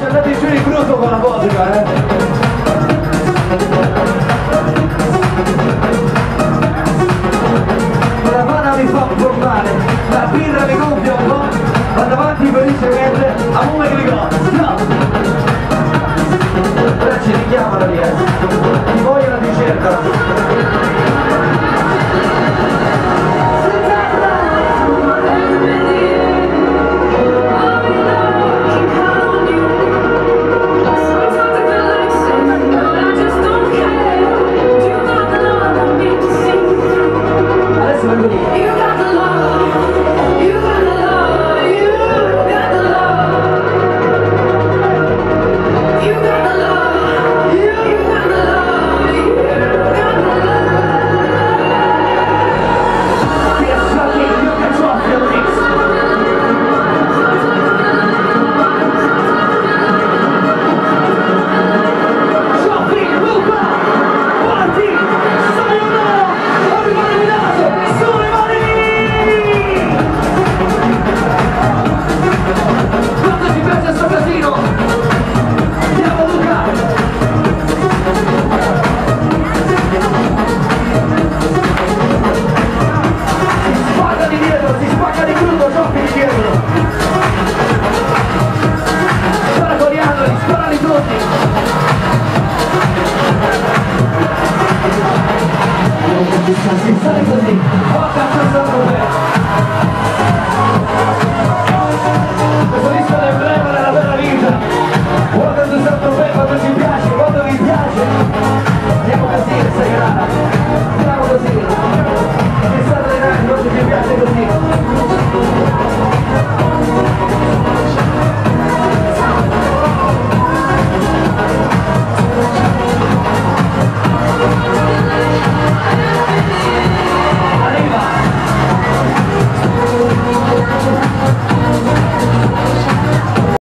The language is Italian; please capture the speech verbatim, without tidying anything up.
andate giù in gruppo con la vodka, eh. La mano mi fa un po' male, la birra mi gonfia un po', vado avanti felicemente, a un grigò, no! Ora ci richiamano lì, eh.